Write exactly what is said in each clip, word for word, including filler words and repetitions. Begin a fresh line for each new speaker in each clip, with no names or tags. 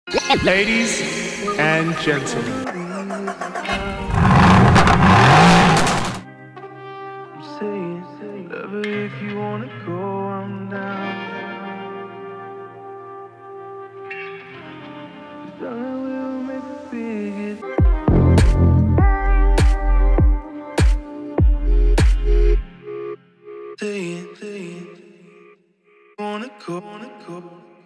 Ladies and gentlemen.
I'm saying, love it if you wanna go, I'm down. 'Cause darling, we'll make the biggest. Saying, saying, wanna go, wanna go.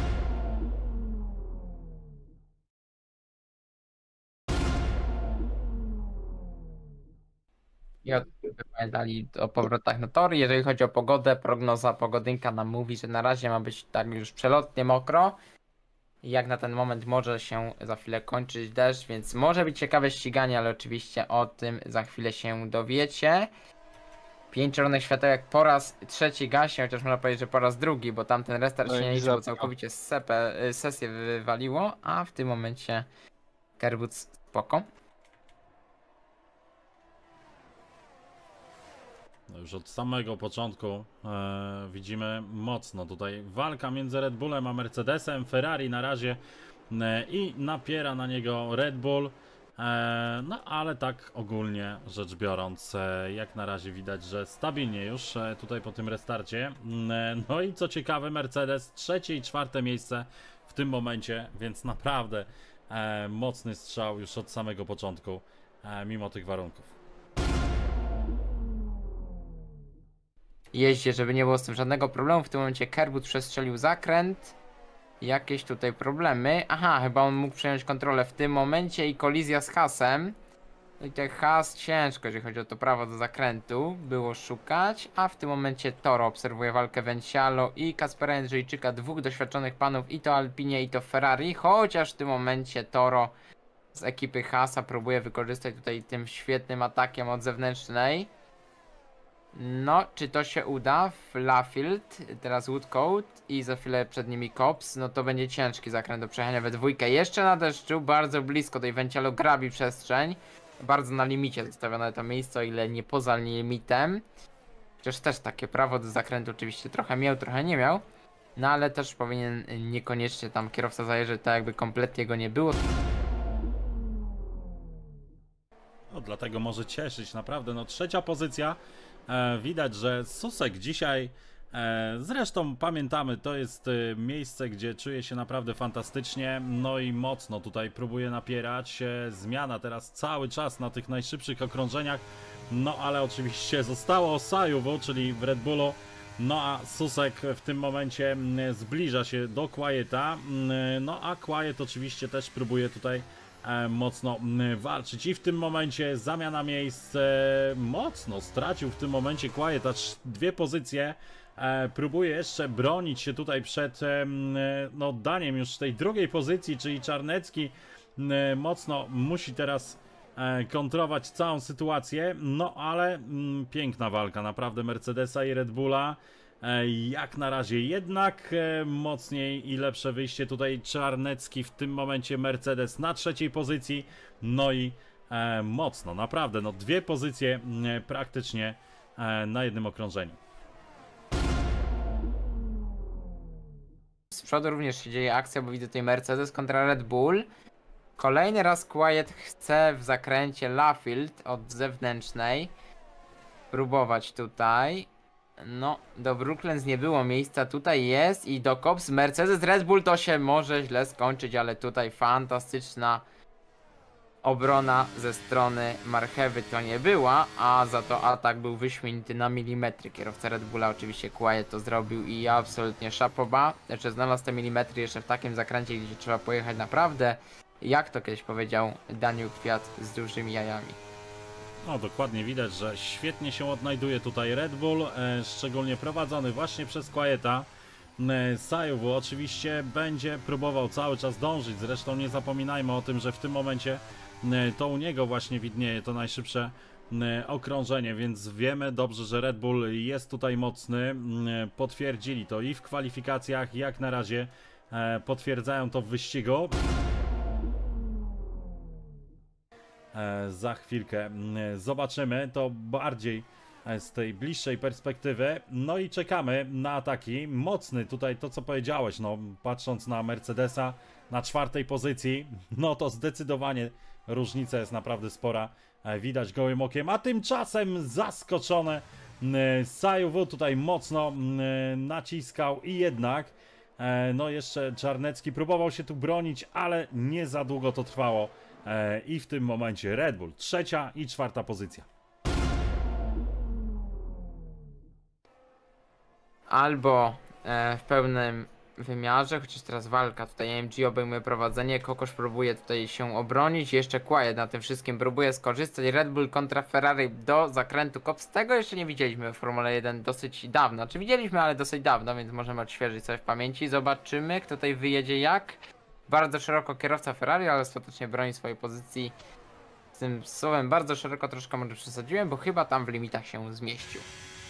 I od pamiętali o powrotach na tory. Jeżeli chodzi o pogodę, prognoza pogodynka nam mówi, że na razie ma być tak już przelotnie mokro. I jak na ten moment może się za chwilę kończyć deszcz, więc może być ciekawe ściganie, ale oczywiście o tym za chwilę się dowiecie. Pięć czerwonych światełek po raz trzeci gaśnie, chociaż można powiedzieć, że po raz drugi, bo tamten restart się nie liczy, bo całkowicie sepę, sesję wywaliło, a w tym momencie Kerwood spoko.
No już od samego początku e, widzimy mocno tutaj walka między Red Bullem a Mercedesem. Ferrari na razie e, i napiera na niego Red Bull. E, no ale tak ogólnie rzecz biorąc, e, jak na razie widać, że stabilnie już e, tutaj po tym restarcie. E, no i co ciekawe, Mercedes trzecie i czwarte miejsce w tym momencie, więc naprawdę e, mocny strzał już od samego początku, e, mimo tych warunków.
Jeździe, żeby nie było z tym żadnego problemu. W tym momencie Kerwood przestrzelił zakręt. Jakieś tutaj problemy. Aha, chyba on mógł przejąć kontrolę w tym momencie i kolizja z Haasem. No i ten Haas ciężko, jeżeli chodzi o to prawo do zakrętu, było szukać. A w tym momencie Toro obserwuje walkę Vencialo i Kaspera Jędrzejczyka, dwóch doświadczonych panów, i to Alpinie, i to Ferrari. Chociaż w tym momencie Toro z ekipy Haasa próbuje wykorzystać tutaj tym świetnym atakiem od zewnętrznej. No, czy to się uda? Flafield, teraz Woodcoat i za chwilę przed nimi Cops. No to będzie ciężki zakręt do przejechania we dwójkę. Jeszcze na deszczu, bardzo blisko tej Vencialo grabi przestrzeń. Bardzo na limicie zostawione to miejsce, o ile nie poza limitem. Chociaż też takie prawo do zakrętu oczywiście trochę miał, trochę nie miał. No ale też powinien niekoniecznie tam kierowca zajeżdżać, tak jakby kompletnie go nie było.
No, dlatego może cieszyć, naprawdę. No, trzecia pozycja. E, widać, że Susek dzisiaj, e, zresztą pamiętamy, to jest e, miejsce, gdzie czuje się naprawdę fantastycznie. No i mocno tutaj próbuje napierać. E, zmiana teraz cały czas na tych najszybszych okrążeniach. No ale oczywiście zostało Osajowo, czyli w Red Bullu. No a Susek w tym momencie m, zbliża się do Quieta. M, no a Quiet oczywiście też próbuje tutaj E, mocno m, walczyć i w tym momencie zamiana miejsc. E, mocno stracił w tym momencie Quiet, aż dwie pozycje. E, próbuje jeszcze bronić się tutaj przed e, no, daniem już tej drugiej pozycji, czyli Czarnecki m, mocno musi teraz e, kontrować całą sytuację. No ale m, piękna walka naprawdę Mercedesa i Red Bulla. Jak na razie jednak mocniej i lepsze wyjście tutaj Czarnecki, w tym momencie Mercedes na trzeciej pozycji. No i e, mocno, naprawdę, no dwie pozycje e, praktycznie e, na jednym okrążeniu.
Z przodu również się dzieje akcja, bo widzę tutaj Mercedes kontra Red Bull. Kolejny raz Quiet chce w zakręcie Lafield od zewnętrznej próbować tutaj. No, do Brooklands nie było miejsca, tutaj jest i do Cops. Mercedes, Red Bull to się może źle skończyć, ale tutaj fantastyczna obrona ze strony Marchewy to nie była, a za to atak był wyśmienity na milimetry. Kierowca Red Bulla oczywiście Quiet to zrobił i absolutnie szapoba. Jeszcze znalazł te milimetry jeszcze w takim zakręcie, gdzie trzeba pojechać naprawdę, jak to kiedyś powiedział Daniel Kwiat, z dużymi jajami.
No dokładnie widać, że świetnie się odnajduje tutaj Red Bull, e, szczególnie prowadzony właśnie przez Quieta. E, Sajowu oczywiście będzie próbował cały czas dążyć, zresztą nie zapominajmy o tym, że w tym momencie e, to u niego właśnie widnieje to najszybsze e, okrążenie, więc wiemy dobrze, że Red Bull jest tutaj mocny. E, potwierdzili to i w kwalifikacjach, jak na razie e, potwierdzają to w wyścigu. E, za chwilkę e, zobaczymy, to bardziej z tej bliższej perspektywy. No i czekamy na ataki. Mocny tutaj to, co powiedziałeś, no patrząc na Mercedesa na czwartej pozycji, no to zdecydowanie różnica jest naprawdę spora. Widać gołym okiem, a tymczasem zaskoczone Sajuwu tutaj mocno naciskał i jednak no jeszcze Czarnecki próbował się tu bronić, ale nie za długo to trwało i w tym momencie Red Bull trzecia i czwarta pozycja.
Albo e, w pełnym wymiarze, chociaż teraz walka, tutaj A M G obejmuje prowadzenie, Kokosz próbuje tutaj się obronić, jeszcze Quiet na tym wszystkim próbuje skorzystać, Red Bull kontra Ferrari do zakrętu Kops, tego jeszcze nie widzieliśmy w Formule jeden dosyć dawno, czy widzieliśmy, ale dosyć dawno, więc możemy odświeżyć sobie w pamięci, zobaczymy kto tutaj wyjedzie jak. Bardzo szeroko kierowca Ferrari, ale ostatecznie broni swojej pozycji. Z tym słowem bardzo szeroko troszkę może przesadziłem, bo chyba tam w limitach się zmieścił.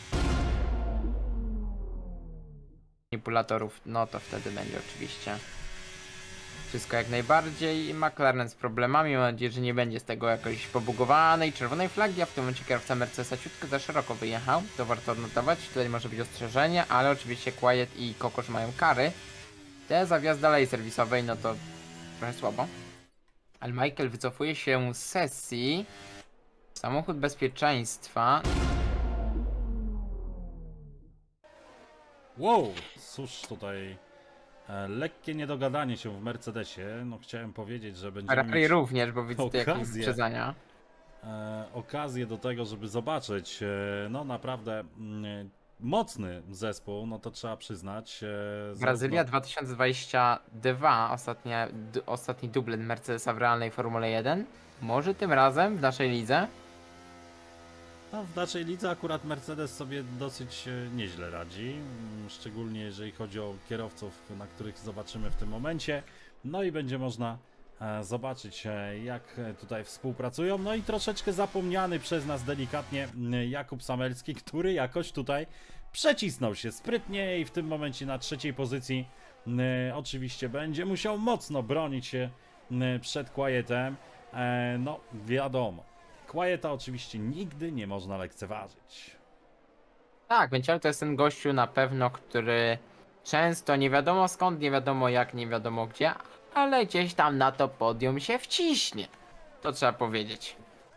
Manipulatorów, no to wtedy będzie oczywiście wszystko jak najbardziej. McLaren z problemami, mam nadzieję, że nie będzie z tego jakoś pobugowanej czerwonej flagi, a w tym momencie kierowca Mercedesa ciutko za szeroko wyjechał, to warto odnotować, tutaj może być ostrzeżenie, ale oczywiście Quiet i Kokosz mają kary. Te za wjazd dalej serwisowej, no to trochę słabo. Ale Michael wycofuje się z sesji. Samochód bezpieczeństwa.
Wow, cóż tutaj e, lekkie niedogadanie się w Mercedesie. No chciałem powiedzieć, że będziemy
Ferrari
mieć
również, bo widzę tu jakieś
okazję.
uprzedzenia.
e, okazję do tego, żeby zobaczyć e, no naprawdę mm, mocny zespół, no to trzeba przyznać. E,
Brazylia
zarówno-
dwa tysiące dwadzieścia dwa, ostatnia, d, ostatni dublet Mercedesa w realnej Formule jeden. Może tym razem w naszej lidze?
No, w naszej lidze akurat Mercedes sobie dosyć e, nieźle radzi, mm, szczególnie jeżeli chodzi o kierowców, na których zobaczymy w tym momencie. No i będzie można e, zobaczyć, e, jak e, tutaj współpracują. No i troszeczkę zapomniany przez nas delikatnie m, Jakub Samelski, który jakoś tutaj przecisnął się sprytnie i w tym momencie na trzeciej pozycji m, oczywiście będzie musiał mocno bronić się m, przed Quietem. E, no wiadomo. Quieta oczywiście nigdy nie można lekceważyć.
Tak, Bęciaro to jest ten gościu na pewno, który często nie wiadomo skąd, nie wiadomo jak, nie wiadomo gdzie, ale gdzieś tam na to podium się wciśnie. To trzeba powiedzieć.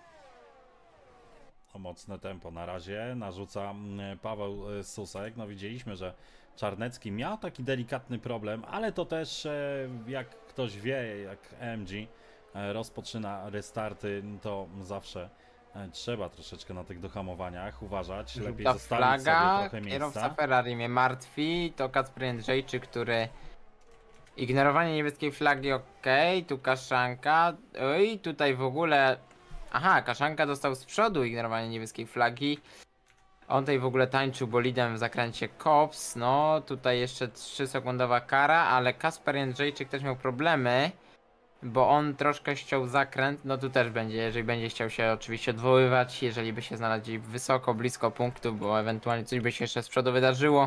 O mocne tempo na razie narzuca mm, Paweł e, Susek. No widzieliśmy, że Czarnecki miał taki delikatny problem, ale to też e, jak ktoś wie, jak A M G e, rozpoczyna restarty, to zawsze e, trzeba troszeczkę na tych dohamowaniach uważać. Lepiej
Ta
zostawić sobie
flaga,
trochę
kierowca
miejsca.
Ferrari mnie martwi, to Kacper Jędrzejczyk, który... Ignorowanie niebieskiej flagi, ok, tu Kaszanka, oj, tutaj w ogóle... Aha, Kaszanka dostał z przodu ignorowanie niebieskiej flagi. On tutaj w ogóle tańczył bolidem w zakręcie Kops, no tutaj jeszcze trzy sekundowa kara, ale Kacper Jędrzejczyk też miał problemy, bo on troszkę ściął zakręt, no tu też będzie, jeżeli będzie chciał się oczywiście odwoływać, jeżeli by się znaleźli wysoko, blisko punktu, bo ewentualnie coś by się jeszcze z przodu wydarzyło.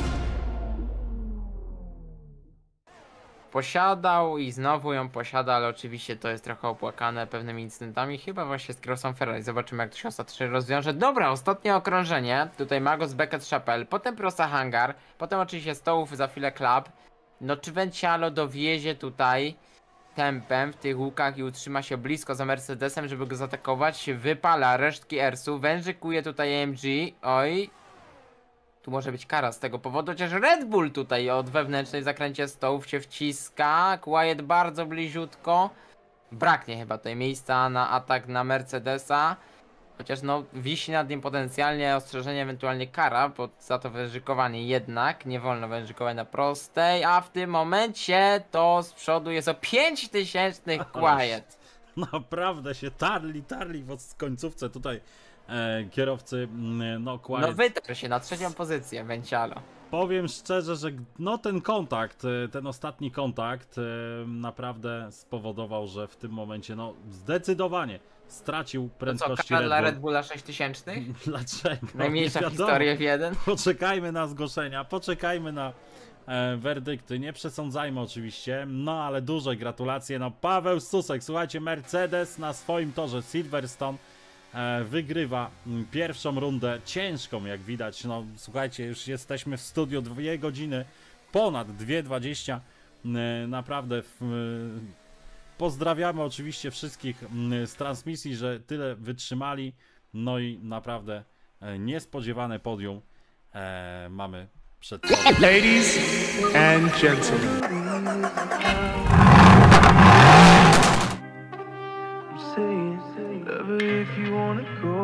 Posiadał i znowu ją posiada, ale oczywiście to jest trochę opłakane pewnymi incydentami, chyba właśnie z kierowcą Ferrari. Zobaczymy jak to się ostatecznie rozwiąże. Dobra, ostatnie okrążenie. Tutaj Magos, Beckett, Chapelle, potem prosta hangar, potem oczywiście stołów, za chwilę Club. No czy Vencialo dowiezie tutaj tempem w tych łukach i utrzyma się blisko za Mercedesem, żeby go zaatakować? Wypala resztki Ersu, wężykuje tutaj A M G, oj. Tu może być kara z tego powodu, chociaż Red Bull tutaj od wewnętrznej w zakręcie stołów się wciska. Quiet bardzo bliziutko. Braknie chyba tutaj miejsca na atak na Mercedesa. Chociaż no wisi nad nim potencjalnie ostrzeżenie, ewentualnie kara, bo za to wężykowanie jednak. Nie wolno wężykować na prostej, a w tym momencie to z przodu jest o pięć tysięcznych Quiet.
Naprawdę się tarli, tarli w końcówce tutaj e, kierowcy, mm, no Quiet.
No wytarł się na trzecią pozycję Vencialo.
Powiem szczerze, że no ten kontakt, e, ten ostatni kontakt e, naprawdę spowodował, że w tym momencie no zdecydowanie stracił
To co,
prędkości
kara
Red
dla
Bull.
Red Bulla sześć tysięcznych?
Dlaczego?
Najmniejsza
Nie
w
wiadomo.
historii F jeden?
Poczekajmy na zgłoszenia, poczekajmy na e, werdykty, nie przesądzajmy oczywiście, no ale duże gratulacje, no Paweł Susek, słuchajcie, Mercedes na swoim torze Silverstone e, wygrywa m, pierwszą rundę, ciężką jak widać. No słuchajcie, już jesteśmy w studiu dwie godziny, ponad dwie dwadzieścia. E, naprawdę w, e, pozdrawiamy oczywiście wszystkich m, z transmisji, że tyle wytrzymali. No i naprawdę e, niespodziewane podium e, mamy przed sobą.
Ladies and gentlemen.
I'm saying, love it if you wanna go.